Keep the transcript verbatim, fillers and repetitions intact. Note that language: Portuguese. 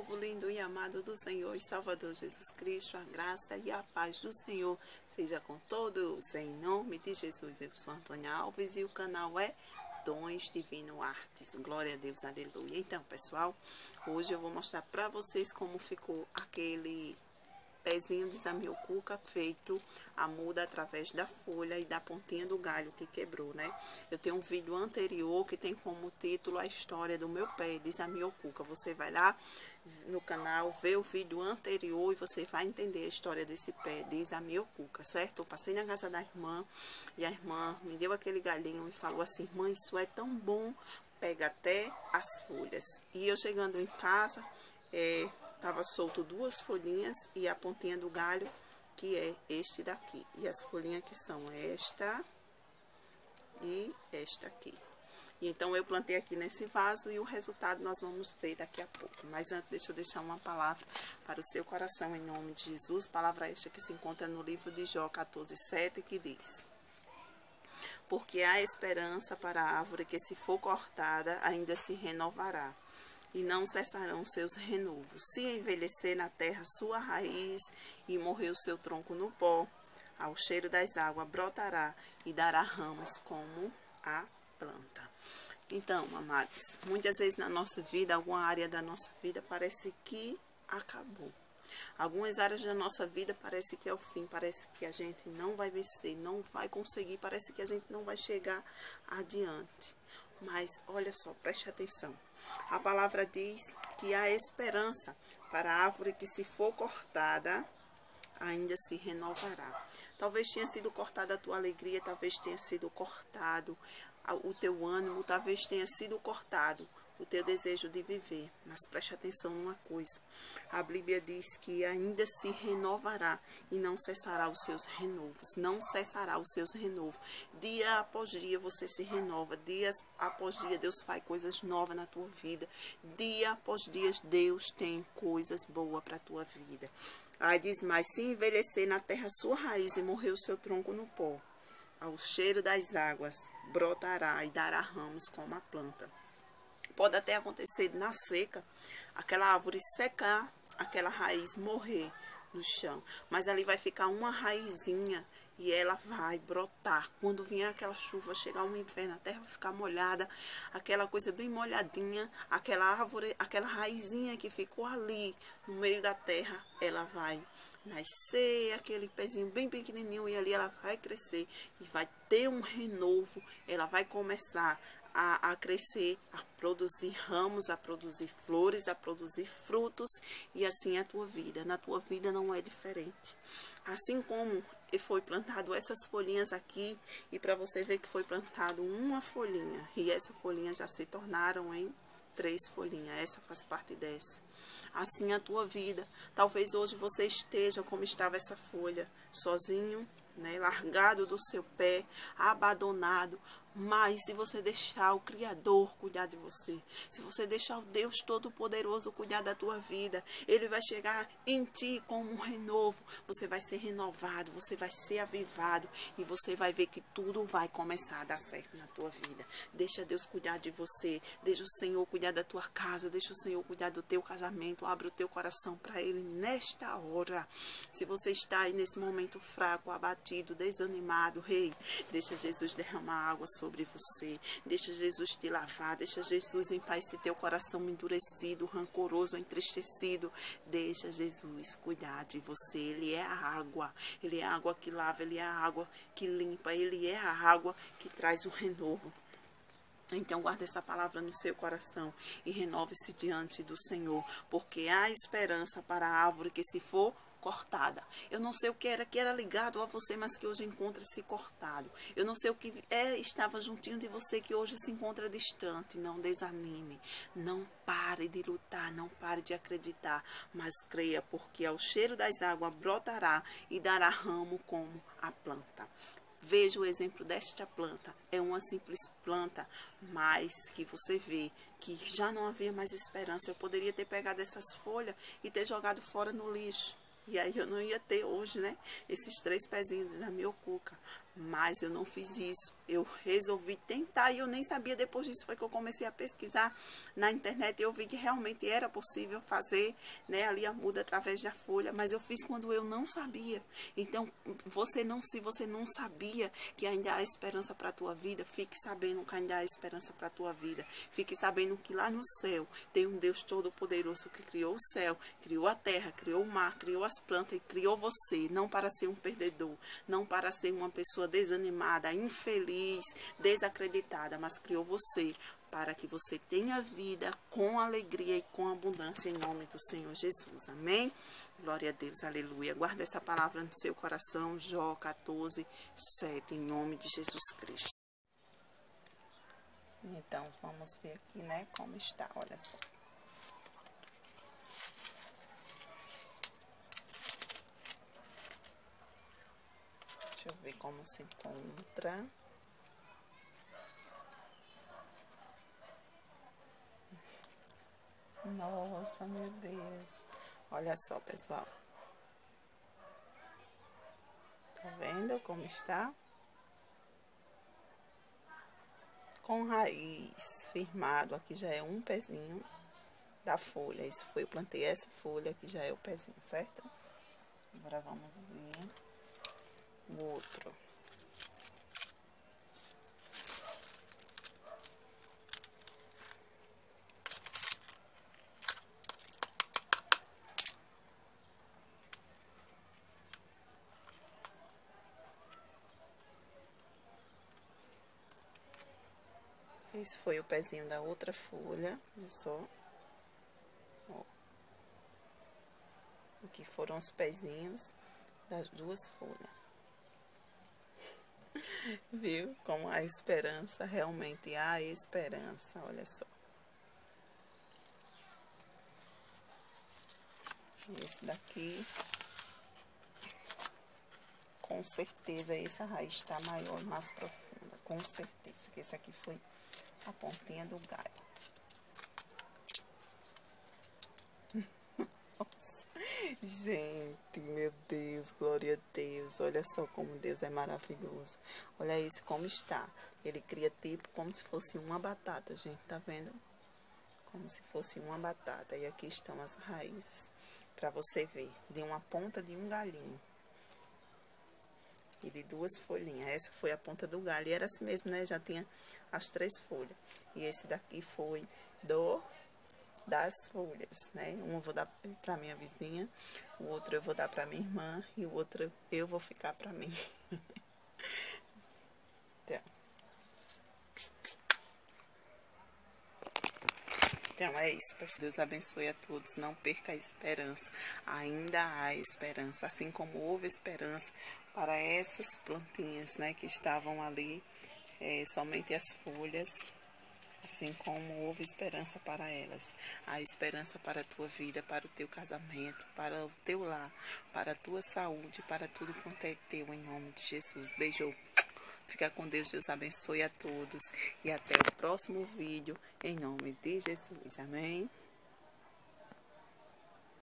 povo lindo e amado do Senhor e Salvador Jesus Cristo, a graça e a paz do Senhor seja com todos, em nome de Jesus. Eu sou Antônia Alves e o canal é Dons Divino Artes. Glória a Deus, aleluia. Então, pessoal, hoje eu vou mostrar para vocês como ficou aquele pezinho de zamioculca feito a muda através da folha e da pontinha do galho que quebrou, né? Eu tenho um vídeo anterior que tem como título a história do meu pé de zamioculca. Você vai lá no canal, ver o vídeo anterior e você vai entender a história desse pé de zamioculca, certo? Eu passei na casa da irmã e a irmã me deu aquele galhinho e falou assim: irmã, isso é tão bom, pega até as folhas. E eu chegando em casa, é... tava solto duas folhinhas e a pontinha do galho, que é este daqui. E as folhinhas que são esta e esta aqui. E então eu plantei aqui nesse vaso e o resultado nós vamos ver daqui a pouco. Mas antes, deixa eu deixar uma palavra para o seu coração em nome de Jesus. Palavra esta que se encontra no livro de Jó quatorze, sete, que diz: porque há esperança para a árvore que, se for cortada, ainda se renovará, e não cessarão seus renovos. Se envelhecer na terra sua raiz e morrer o seu tronco no pó, ao cheiro das águas brotará e dará ramos como a planta. Então, amados, muitas vezes na nossa vida, alguma área da nossa vida parece que acabou. Algumas áreas da nossa vida parece que é o fim, parece que a gente não vai vencer, não vai conseguir, parece que a gente não vai chegar adiante. Mas olha só, preste atenção. A palavra diz que há esperança para a árvore que, se for cortada, ainda se renovará. Talvez tenha sido cortada a tua alegria, talvez tenha sido cortado o teu ânimo, talvez tenha sido cortado o teu desejo de viver. Mas preste atenção numa coisa. A Bíblia diz que ainda se renovará e não cessará os seus renovos. Não cessará os seus renovos. Dia após dia você se renova. Dia após dia Deus faz coisas novas na tua vida. Dia após dia Deus tem coisas boas para a tua vida. Aí diz mais: se envelhecer na terra sua raiz e morrer o seu tronco no pó, ao cheiro das águas brotará e dará ramos como a planta. Pode até acontecer na seca, aquela árvore secar, aquela raiz morrer no chão. Mas ali vai ficar uma raizinha e ela vai brotar. Quando vier aquela chuva, chegar o inverno, a terra vai ficar molhada, aquela coisa bem molhadinha, aquela árvore, aquela raizinha que ficou ali no meio da terra, ela vai nascer, aquele pezinho bem pequenininho, e ali ela vai crescer e vai ter um renovo, ela vai começar A, a crescer, a produzir ramos, a produzir flores, a produzir frutos, e assim é a tua vida. Na tua vida não é diferente. Assim como foi plantado essas folhinhas aqui, e para você ver que foi plantado uma folhinha, e essa folhinha já se tornaram em três folhinhas, essa faz parte dessa. Assim é a tua vida. Talvez hoje você esteja como estava essa folha, sozinho, né, largado do seu pé, abandonado. Mas se você deixar o Criador cuidar de você, se você deixar o Deus Todo-Poderoso cuidar da tua vida, Ele vai chegar em ti como um renovo. Você vai ser renovado, você vai ser avivado e você vai ver que tudo vai começar a dar certo na tua vida. Deixa Deus cuidar de você, deixa o Senhor cuidar da tua casa, deixa o Senhor cuidar do teu casamento. Abre o teu coração para Ele nesta hora. Se você está aí nesse momento fraco, abatido, desanimado, rei, deixa Jesus derramar água sobre você, deixa Jesus te lavar, deixa Jesus limpar esse teu coração endurecido, rancoroso, entristecido. Deixa Jesus cuidar de você. Ele é a água, Ele é a água que lava, Ele é a água que limpa, Ele é a água que traz o renovo. Então guarde essa palavra no seu coração e renove-se diante do Senhor, porque há esperança para a árvore que, se for cortada. Eu não sei o que era que era ligado a você, mas que hoje encontra-se cortado. Eu não sei o que é, estava juntinho de você, que hoje se encontra distante. Não desanime, não pare de lutar, não pare de acreditar, mas creia, porque ao cheiro das águas brotará e dará ramo como a planta. Veja o exemplo desta planta. É uma simples planta, mas que você vê que já não havia mais esperança. Eu poderia ter pegado essas folhas e ter jogado fora no lixo. E aí eu não ia ter hoje, né, esses três pezinhos de zamioculca. Mas eu não fiz isso. Eu resolvi tentar e eu nem sabia. Depois disso foi que eu comecei a pesquisar na internet e eu vi que realmente era possível fazer, né, ali a muda através da folha. Mas eu fiz quando eu não sabia. Então, você não, se você não sabia que ainda há esperança para a tua vida, fique sabendo que ainda há esperança para a tua vida. Fique sabendo que lá no céu tem um Deus Todo-Poderoso que criou o céu, criou a terra, criou o mar, criou as plantas e criou você. Não para ser um perdedor, não para ser uma pessoa desanimada, infeliz, desacreditada, mas criou você para que você tenha vida com alegria e com abundância em nome do Senhor Jesus. Amém? Glória a Deus, aleluia. Guarda essa palavra no seu coração, Jó quatorze, sete, em nome de Jesus Cristo. Então, vamos ver aqui, né, como está, olha só. Deixa eu ver como se encontra. Nossa, meu Deus. Olha só, pessoal. Tá vendo como está? Com raiz firmado. Aqui já é um pezinho da folha. Isso foi, eu plantei essa folha, aqui já é o pezinho, certo? Agora vamos ver o outro. Esse foi o pezinho da outra folha, olha só. Ó. Aqui foram os pezinhos das duas folhas. Viu? Como a esperança, realmente há esperança, olha só. Esse daqui, com certeza, essa raiz está maior, mais profunda, com certeza. Esse aqui foi a pontinha do galho. Gente, meu Deus, glória a Deus. Olha só como Deus é maravilhoso. Olha isso como está. Ele cria tipo como se fosse uma batata, gente, tá vendo? Como se fosse uma batata. E aqui estão as raízes, para você ver, de uma ponta de um galinho. E de duas folhinhas. Essa foi a ponta do galho. E era assim mesmo, né? Já tinha as três folhas. E esse daqui foi do... das folhas, né? Um eu vou dar para minha vizinha, o outro eu vou dar para minha irmã e o outro eu vou ficar para mim. Então. Então é isso, pessoal. Deus abençoe a todos. Não perca a esperança. Ainda há esperança, assim como houve esperança para essas plantinhas, né, que estavam ali, é, somente as folhas. Assim como houve esperança para elas, há esperança para a tua vida, para o teu casamento, para o teu lar, para a tua saúde, para tudo quanto é teu, em nome de Jesus. Beijo, fica com Deus, Deus abençoe a todos e até o próximo vídeo, em nome de Jesus, amém?